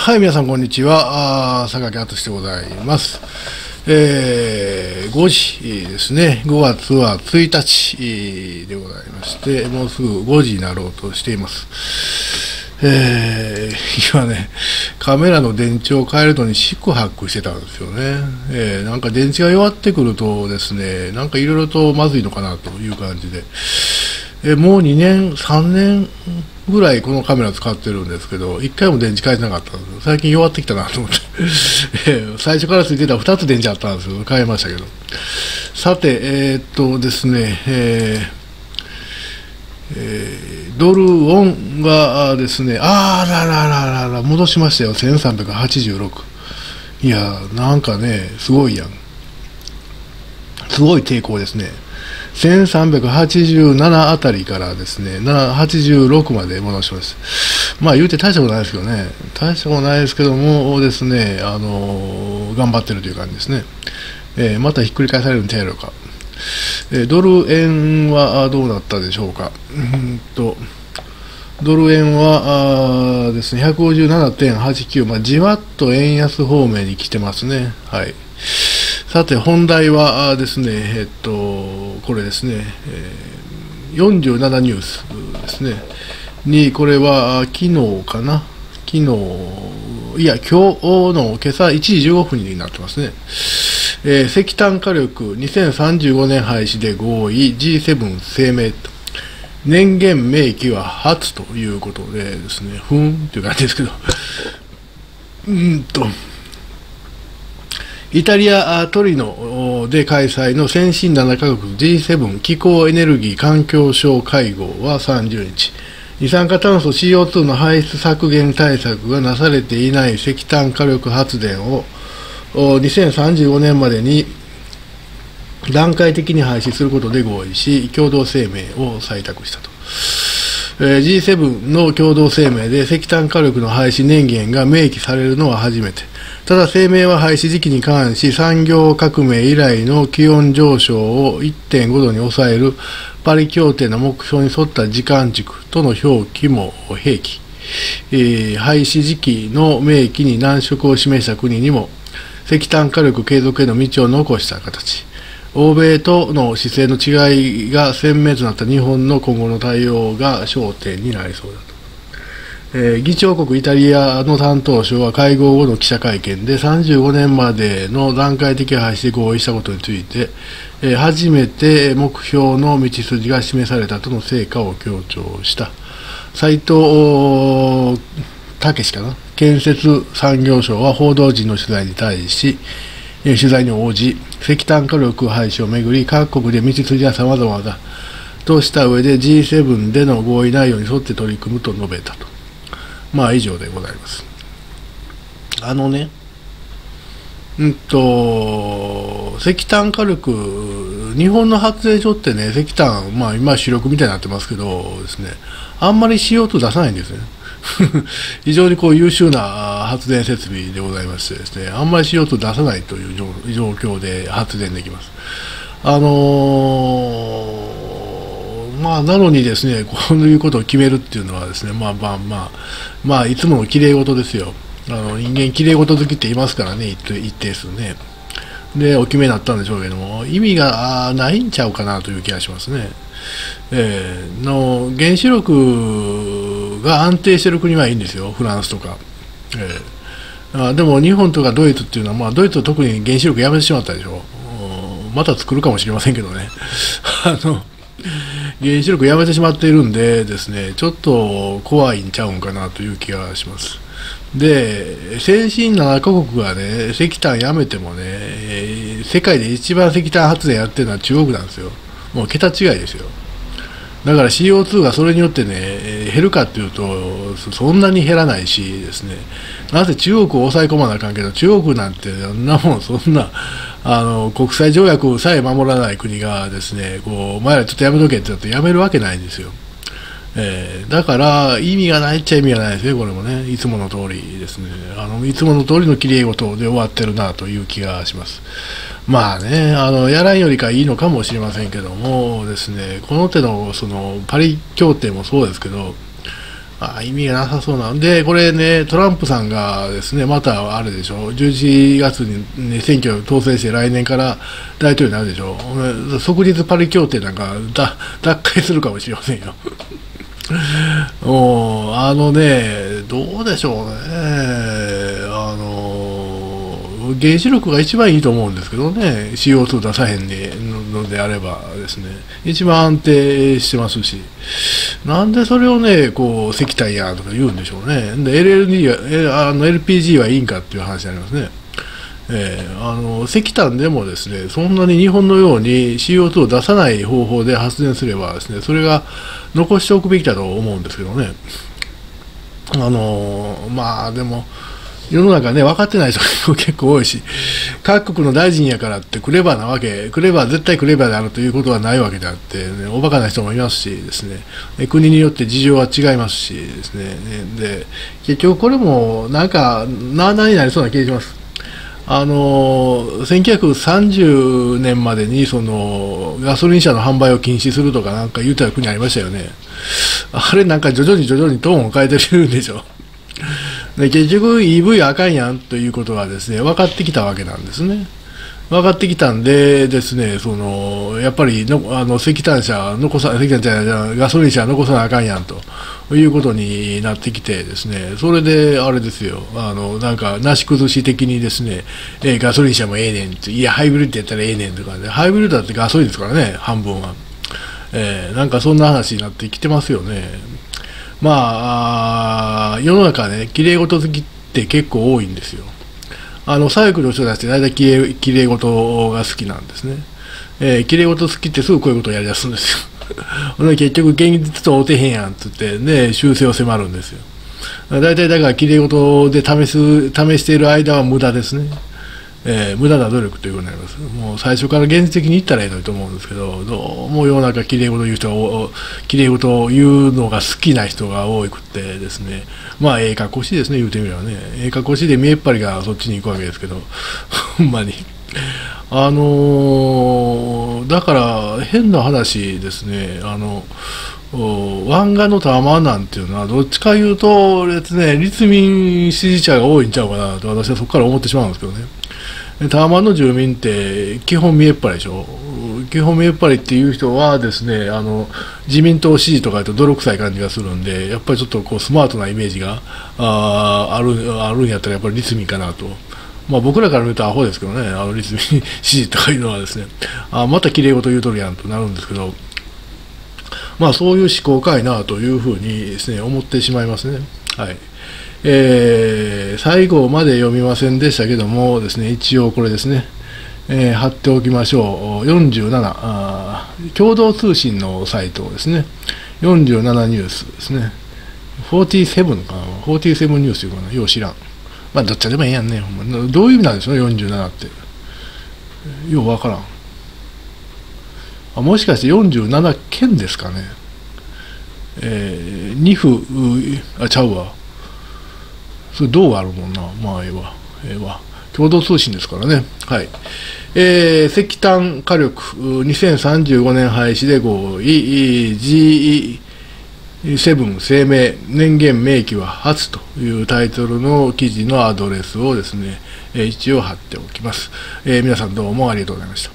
はい、皆さん、こんにちは。榊敦でございます。5時ですね。5月は1日でございまして、もうすぐ5時になろうとしています。今ね、カメラの電池を変えるのに四苦八苦してたんですよね。なんか電池が弱ってくるとですね、なんかいろいろとまずいのかなという感じで。もう2年、3年ぐらいこのカメラ使ってるんですけど、1回も電池変えてなかったんですよ。最近弱ってきたなと思って。最初からついてた2つ電池あったんですよ。変えましたけど。さて、ですね、ドルウォンがですね、戻しましたよ。1386。いや、なんかね、すごいやん。すごい抵抗ですね。1387あたりからですね、86まで戻します。まあ言うて大したことないですけどね、大したことないですけどもですね、頑張ってるという感じですね。またひっくり返されるんちゃうやろうか。ドル円はどうなったでしょうか。ドル円はですね、157.89、まあ、じわっと円安方面に来てますね。はい。さて、本題はですね、これですね、47ニュースですね、これは昨日かな、今日の今朝1時15分になってますね。石炭火力2035年廃止で合意、G7 声明と、年限明記は初ということでですね、ふんっていう感じですけど、イタリア・トリノで開催の先進7カ国 G7 気候エネルギー環境省会合は30日、二酸化炭素 CO2 の排出削減対策がなされていない石炭火力発電を2035年までに段階的に廃止することで合意し、共同声明を採択したと。G7 の共同声明で石炭火力の廃止年限が明記されるのは初めて。ただ声明は廃止時期に関し、産業革命以来の気温上昇を 1.5 度に抑えるパリ協定の目標に沿った時間軸との表記も併記。廃止時期の明記に難色を示した国にも石炭火力継続への道を残した形。欧米との姿勢の違いが鮮明となった日本の今後の対応が焦点になりそうだと。議長国イタリアの担当相は会合後の記者会見で35年までの段階的廃止で合意したことについて、初めて目標の道筋が示されたとの成果を強調した。斉藤武かな、建設産業省は報道陣の取材に応じ、石炭火力廃止をめぐり各国で道筋は様々だとした上で G7 での合意内容に沿って取り組むと述べたと。まあ以上でございます。石炭火力、日本の発電所ってね、石炭、まあ今主力みたいになってますけどですね、あんまり CO2 出さないんですね。非常に優秀な発電設備でございましてですね、あんまり CO2 出さないという状況で発電できます。まあ、なのにですね、こういうことを決めるっていうのはですね、まあ、いつもの綺麗事ですよ。人間綺麗事好きって言いますからね、一定数ね。で、お決めになったんでしょうけども、意味がないんちゃうかなという気がしますね。原子力が安定している国はいいんですよ、フランスとか。でも日本とかドイツっていうのは、まあ、ドイツは特に原子力やめてしまったでしょ。また作るかもしれませんけどね。原子力やめてしまっているんでですね、ちょっと怖いんちゃうんかなという気がします。で、先進7カ国がね、石炭やめてもね、世界で一番石炭発電やってるのは中国なんですよ。もう桁違いですよ。だから CO2 がそれによってね、減るかっていうと、そんなに減らないしですね、なぜ中国を抑え込まなあかんけど、中国なんてそんな国際条約さえ守らない国がですね、お前らちょっとやめとけって言ってやめるわけないんですよ。だから意味がないっちゃ意味がないですね、これもね、いつもの通りですね、いつもの通りのきれい事で終わってるなという気がします。まあね、やらんよりかいいのかもしれませんけどもですね、この手のそのパリ協定もそうですけど、 意味がなさそうなんで、これね、トランプさんがですね、またあれでしょ、11月に、ね、選挙当選して来年から大統領になるでしょ、即日パリ協定なんか脱会するかもしれませんよ。どうでしょうね、原子力が一番いいと思うんですけどね、CO2 出さへんのであればですね、一番安定してますし、なんでそれをね、こう石炭やとか言うんでしょうね、で LPG はいいんかっていう話になりますね。石炭でもですね、そんなに日本のように CO2 を出さない方法で発電すればですね、それが残しておくべきだと思うんですけどね。でも世の中ね、分かってない人も結構多いし、各国の大臣やからってクレバーなわけ、絶対クレバーであるということはないわけであって、ね、おバカな人もいますしですね、国によって事情は違いますしですね、で結局これもなんかなあなあになりそうな気がします。1930年までにそのガソリン車の販売を禁止するとかなんか言った国ありましたよね。あれなんか徐々にトーンを変えてるんでしょ。で結局 EV あかんやんということがですね分かってきたわけなんですね。分かってきたんでですね、やっぱり石炭じゃないガソリン車残さなあかんやんということになってきてですね、それであれですよ、なんかなし崩し的にですね、ガソリン車もええねんって、いやハイブリッドやったらええねんとかね、ハイブリッドだってガソリンですからね、半分は。なんかそんな話になってきてますよね。世の中ね、きれい事好きって結構多いんですよ。左翼の人たちって大体きれい事が好きなんですね。きれい事好きってすぐこういうことをやりだすんですよ。結局現実と合うてへんやんって言ってね、修正を迫るんですよ。大体だからきれい事で試している間は無駄ですね。無駄な努力ということになります。もう最初から現実的に言ったらいいのにと思うんですけど、どうも世の中きれい事を言う人がきれい事を言うのが好きな人が多くてですね、ええ格好しいですね、言うてみればね、ええ格好しいで見えっ張りがそっちに行くわけですけど、ほんまに。だから変な話ですね、湾岸のタワマンなんていうのはどっちかいうとですね、立民支持者が多いんちゃうかなと私はそこから思ってしまうんですけどね。タワマンの住民って基本見えっ張りでしょ。基本見えっ張りっていう人はですね、自民党支持とかだと泥臭い感じがするんで、やっぱりちょっとこうスマートなイメージがあるんやったらやっぱり立民かなと。僕らから見るとアホですけどね、立民支持とかいうのはですね、またきれい事言うとるやんとなるんですけど、そういう思考かいなというふうにですね思ってしまいますね。はい。最後まで読みませんでしたけどもですね、一応これですね、貼っておきましょう。47、共同通信のサイトですね、47ニュースですね、47かな、47ニュースいうかな、よう知らん。どっちでもええやんね、ほんま。どういう意味なんでしょうね、47って。ようわからん。もしかして47件ですかね。2府、ちゃうわ。それ銅あるもんな。ええわ。共同通信ですからね。はい。石炭火力、2035年廃止で合意、G7 声明、年限明記は初というタイトルの記事のアドレスをですね、一応貼っておきます。皆さんどうもありがとうございました。